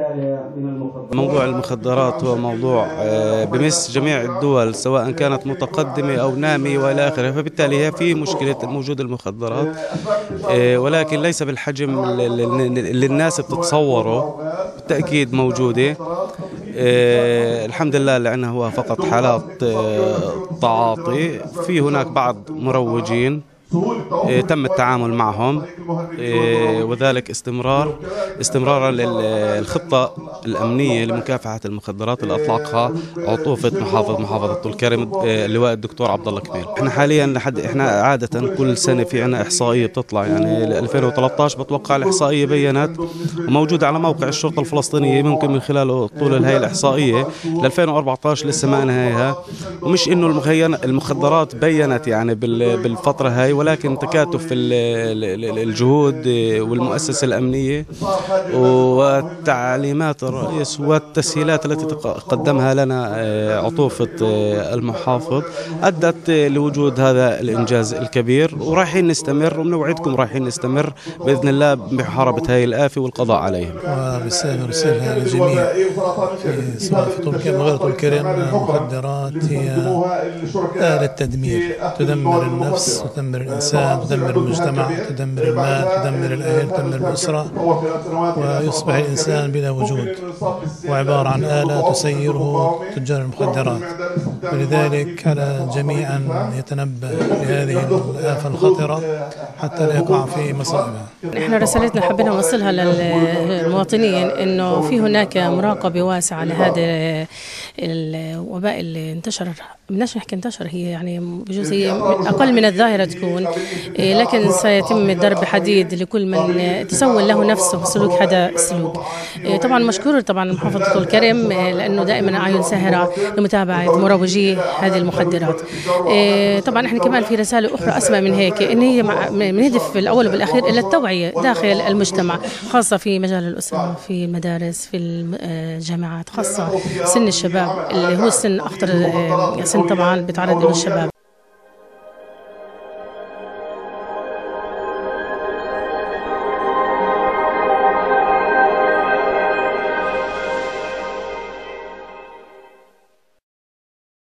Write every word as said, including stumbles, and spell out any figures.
موضوع المخدرات هو موضوع بمس جميع الدول سواء كانت متقدمة أو نامية وإلى آخره، فبالتالي هي في مشكلة موجود المخدرات، ولكن ليس بالحجم اللي الناس بتتصوره. بالتأكيد موجودة. الحمد لله اللي عندنا هو فقط حالات تعاطي. في هناك بعض مروجين تم التعامل معهم، وذلك استمرار استمرارا للخطة الأمنية لمكافحة المخدرات اللي أطلقها عطوفة محافظ محافظة طول كرم اللواء الدكتور عبد الله كميل. احنا حاليا لحد احنا عادة كل سنة في عنا إحصائية بتطلع، يعني ألفين وثلاثة عشر بتوقع الإحصائية بينت وموجودة على موقع الشرطة الفلسطينية، ممكن من خلاله طول هاي الإحصائية ل ألفين وأربعة عشر لسه ما انهيها. ومش إنه المخدرات بينت يعني بالفترة هاي، ولكن تكاتف الجهود والمؤسسة الأمنية وتعليمات الرئيس والتسهيلات التي قدمها لنا عطوفة المحافظ أدت لوجود هذا الإنجاز الكبير، ورايحين نستمر وبنوعدكم رايحين نستمر بإذن الله بمحاربة هذه الآفة والقضاء عليهم. ورسالة رسالة للجميع سواء في طول كرم وغير طول كرم، المخدرات هي آلة تدمير، تدمر النفس وتدمر الإنسان، تدمر المجتمع، تدمر المال، تدمر الأهل، تدمر الأسرة، ويصبح الإنسان بلا وجود وعبارة عن آلة تسيره تجار المخدرات. ولذلك على الجميع أن يتنبه لهذه الآفة الخطرة حتى لا يقع في مصائبها. احنا رسالتنا حبينا نوصلها للمواطنين انه في هناك مراقبة واسعة لهذا الوباء اللي انتشر. بدناش نحكي انتشر، هي يعني بجوز هي اقل من الظاهرة تكون، لكن سيتم ضرب حديد لكل من تسول له نفسه سلوك هذا السلوك. طبعا مشكور طبعا محافظة طول كرم لانه دائما اعين ساهرة لمتابعة مروجي هذه المخدرات. طبعا احنا كمان في رسالة اخرى اسمى من هيك، ان هي بنهدف بالاول وبالاخير الى التوعية داخل المجتمع، خاصة في مجال الاسرة، في المدارس، في الجامعات، خاصة سن الشباب اللي هو السن اخطر سن طبعا بيتعرض له الشباب.